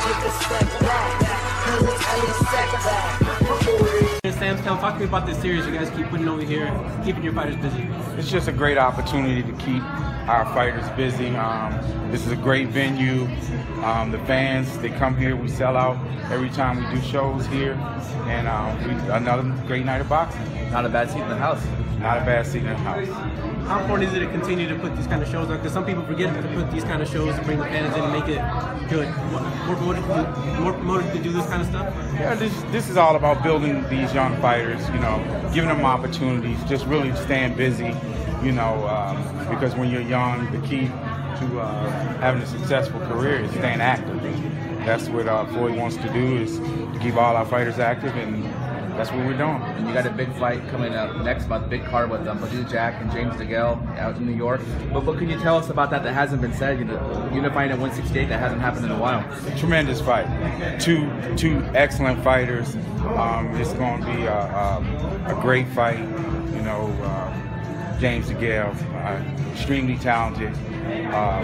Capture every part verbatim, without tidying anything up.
Samstown, talk to me about this series you guys keep putting over here, keeping your fighters busy. It's just a great opportunity to keep our fighters busy. Um, this is a great venue. Um, the fans, they come here, we sell out every time we do shows here, and um, we, another great night of boxing. Not a bad seat in the house. Not a bad seat in the house. How important is it to continue to put these kind of shows on? Because some people forget to put these kind of shows to bring the fans in and make it good. More promoted, more promoted to do this kind of stuff? Yeah, this, this is all about building these young fighters, you know, giving them opportunities, just really staying busy, you know, um, because when you're young, the key to uh, having a successful career is staying active. That's what uh, Floyd wants to do, is to keep all our fighters active, and that's what we're doing. And you got a big fight coming up next month, big card with um, Badou Jack and James DeGale out in New York. But what can you tell us about that that hasn't been said? You know, unifying at one sixty-eight, that hasn't happened in a while. Tremendous fight. Two two excellent fighters. Um, it's going to be a, a, a great fight. You know, uh, James DeGale, uh, extremely talented, uh,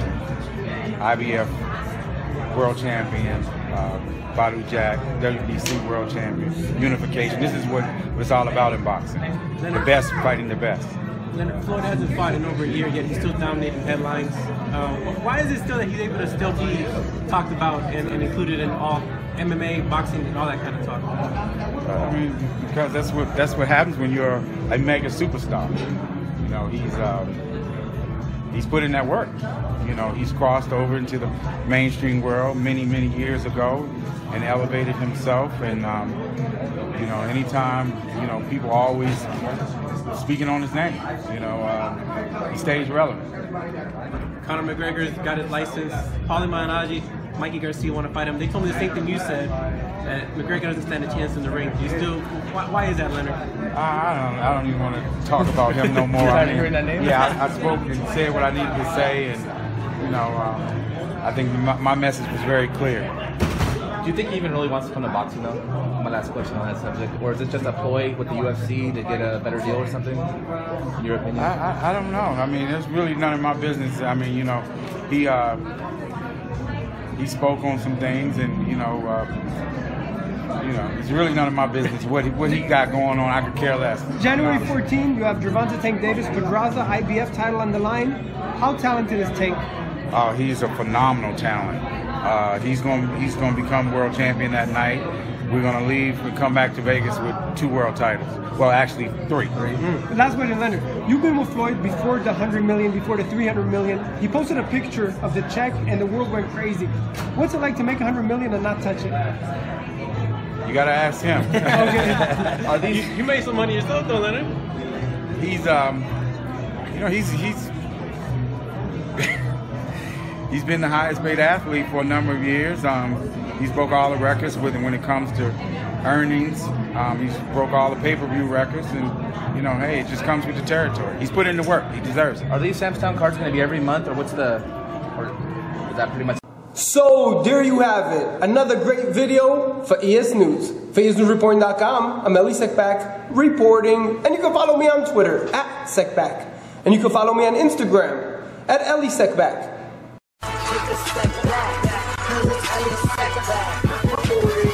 I B F world champion. Uh, Badou Jack, W B C world champion, unification. This is what it's all about in boxing. Leonard, the best fighting the best. Leonard, Floyd hasn't fought in over a year yet. He's still dominating headlines. Uh, why is it still that he's able to still be talked about and, and included in all M M A, boxing, and all that kind of talk? Uh, I mean, because that's what that's what happens when you're a mega superstar. You know, he's um, he's put in that work. You know, he's crossed over into the mainstream world many, many years ago and elevated himself. And, um, you know, anytime, you know, people are always speaking on his name, you know, uh, he stays relevant. Conor McGregor's got his license. Paulie Malignaggi, Mikey Garcia want to fight him. They told me the same thing you said, that McGregor doesn't stand a chance in the ring. Do you still, why, why is that, Leonard? I, I don't I don't even want to talk about him no more. You're I not hearing that name? Yeah, I, I spoke and said what I needed to say, and, you know, um, I think my, my message was very clear. Do you think he even really wants to come to boxing, though? My last question on that subject. Or is it just a ploy with the U F C to get a better deal or something, in your opinion? I, I, I don't know. I mean, it's really none of my business. I mean, you know, he uh, he spoke on some things, and, you know, uh, you know, it's really none of my business. What he, what he got going on, I could care less. January fourteenth, you have Gervonta Tank Davis, Pedraza, I B F title on the line. How talented is Tank? Oh, he's a phenomenal talent. Uh, he's going he's going to become world champion that night. We're going to leave and come back to Vegas with two world titles. Well, actually, three. Mm. Last question, Leonard. You've been with Floyd before the one hundred million, before the three hundred million. He posted a picture of the check, and the world went crazy. What's it like to make one hundred million and not touch it? You got to ask him. Okay. Are these, you, you made some money yourself, though, Leonard. He's, um, you know, he's he's. He's been the highest paid athlete for a number of years. Um, he's broke all the records with when it comes to earnings. Um, he's broke all the pay-per-view records, and, you know, hey, it just comes with the territory. He's put in the work. He deserves it. Are these Samstown cards going to be every month, or what's the, or is that pretty much? So there you have it. Another great video for E S News. For E S News Reporting dot com, I'm Ellie Sekback reporting, and you can follow me on Twitter at Sekback, and you can follow me on Instagram at Ellie Sekback. Take a step back, who is Ellie Sekback?